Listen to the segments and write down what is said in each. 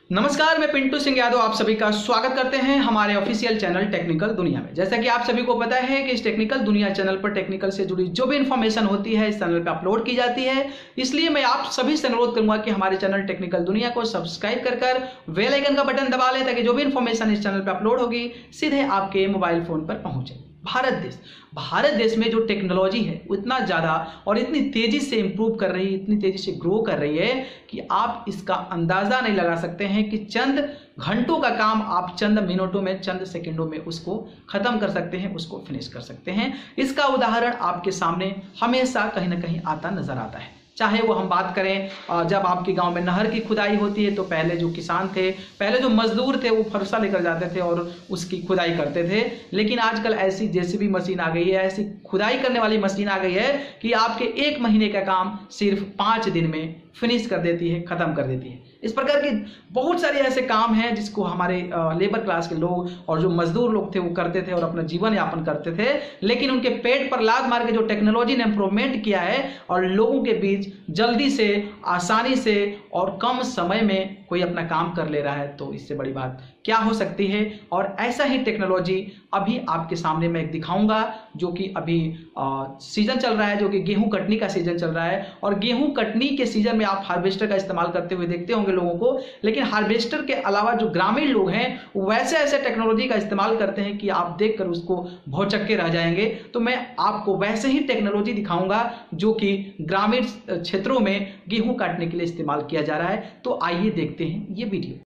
नमस्कार, मैं पिंटू सिंह यादव आप सभी का स्वागत करते हैं हमारे ऑफिशियल चैनल टेक्निकल दुनिया में। जैसा कि आप सभी को पता है कि इस टेक्निकल दुनिया चैनल पर टेक्निकल से जुड़ी जो भी इंफॉर्मेशन होती है इस चैनल पर अपलोड की जाती है। इसलिए मैं आप सभी से अनुरोध करूंगा कि हमारे चैनल टेक्निकल दुनिया को सब्सक्राइब कर बेल आइकन का बटन दबा लें ताकि जो भी इंफॉर्मेशन इस चैनल पर अपलोड होगी सीधे आपके मोबाइल फोन पर पहुंचे। भारत देश में जो टेक्नोलॉजी है वो इतना ज़्यादा और इतनी तेज़ी से इम्प्रूव कर रही है, इतनी तेज़ी से ग्रो कर रही है कि आप इसका अंदाज़ा नहीं लगा सकते हैं कि चंद घंटों का काम आप चंद मिनटों में, चंद सेकंडों में उसको ख़त्म कर सकते हैं, उसको फिनिश कर सकते हैं। इसका उदाहरण आपके सामने हमेशा कहीं ना कहीं आता नज़र आता है। चाहे वो हम बात करें जब आपके गांव में नहर की खुदाई होती है तो पहले जो किसान थे, पहले जो मजदूर थे वो फरसा लेकर जाते थे और उसकी खुदाई करते थे। लेकिन आजकल ऐसी जेसीबी मशीन आ गई है, ऐसी खुदाई करने वाली मशीन आ गई है कि आपके 1 महीने का काम सिर्फ 5 दिन में फिनिश कर देती है, खत्म कर देती है। इस प्रकार के बहुत सारे ऐसे काम हैं जिसको हमारे लेबर क्लास के लोग और जो मजदूर लोग थे वो करते थे और अपना जीवन यापन करते थे। लेकिन उनके पेट पर लात मार के जो टेक्नोलॉजी ने इंप्रूवमेंट किया है और लोगों के बीच जल्दी से, आसानी से और कम समय में कोई अपना काम कर ले रहा है, तो इससे बड़ी बात क्या हो सकती है। और ऐसा ही टेक्नोलॉजी अभी आपके सामने मैं दिखाऊंगा जो कि अभी सीजन चल रहा है, जो कि गेहूं कटनी का सीजन चल रहा है। और गेहूं कटनी के सीजन में आप हार्वेस्टर का इस्तेमाल करते हुए देखते होंगे लोगों को, लेकिन हार्वेस्टर के अलावा जो ग्रामीण लोग हैं वैसे ऐसे टेक्नोलॉजी का इस्तेमाल करते हैं कि आप देखकर उसको भौचक्के रह जाएंगे। तो मैं आपको वैसे ही टेक्नोलॉजी दिखाऊंगा जो कि ग्रामीण क्षेत्रों में गेहूं काटने के लिए इस्तेमाल किया जा रहा है। तो आइए देखते हैं ये वीडियो।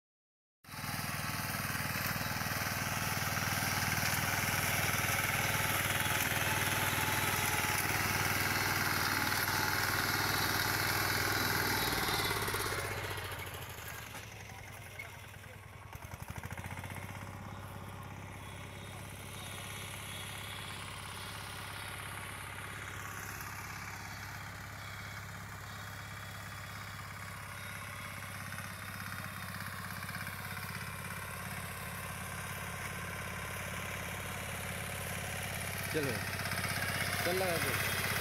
चलो चल लगा दो।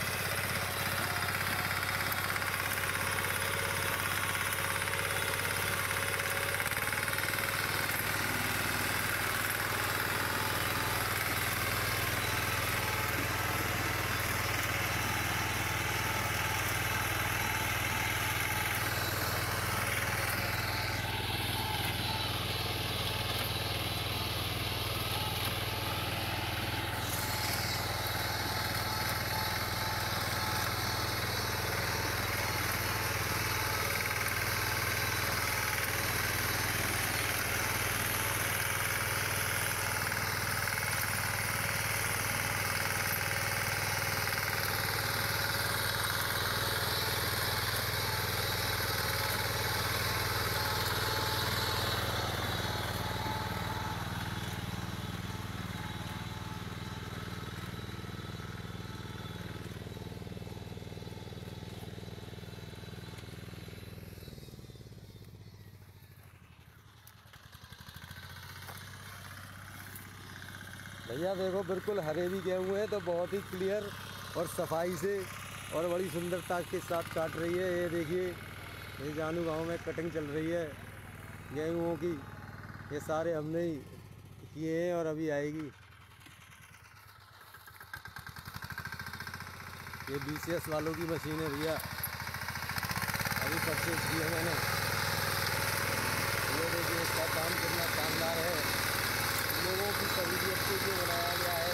भैया देखो, बिल्कुल हरे भी गए हुए हैं तो बहुत ही क्लियर और सफाई से और बड़ी सुंदरता के साथ काट रही है। ये देखिए, ये जानू गांव में कटिंग चल रही है गेहूँ की। ये सारे हमने ही किए हैं और अभी आएगी। ये BCS वालों की मशीन है भैया, अभी परचेज की है मैंने। ये देखिए, इसका काम कितना शानदार है, लोगों की सहूलियत के लिए बनाया गया है।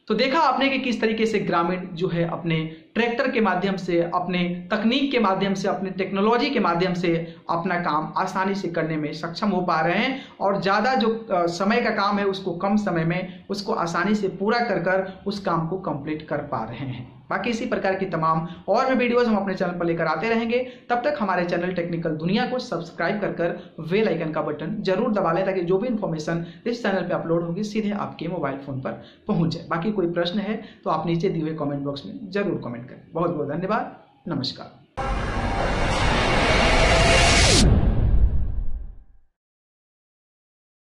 तो देखा आपने कि किस तरीके से ग्रामीण जो है अपने ट्रैक्टर के माध्यम से, अपने तकनीक के माध्यम से, अपने टेक्नोलॉजी के माध्यम से अपना काम आसानी से करने में सक्षम हो पा रहे हैं और ज़्यादा जो समय का काम है उसको कम समय में उसको आसानी से पूरा कर उस काम को कंप्लीट कर पा रहे हैं। बाकी इसी प्रकार की तमाम और भी वीडियोस हम अपने चैनल पर लेकर आते रहेंगे। तब तक हमारे चैनल टेक्निकल दुनिया को सब्सक्राइब कर बेल आइकन का बटन जरूर दबा लें ताकि जो भी इन्फॉर्मेशन इस चैनल पे अपलोड होगी सीधे आपके मोबाइल फोन पर पहुंच जाए। बाकी कोई प्रश्न है तो आप नीचे दिए हुए कमेंट बॉक्स में जरूर कमेंट करें। बहुत बहुत धन्यवाद। नमस्कार।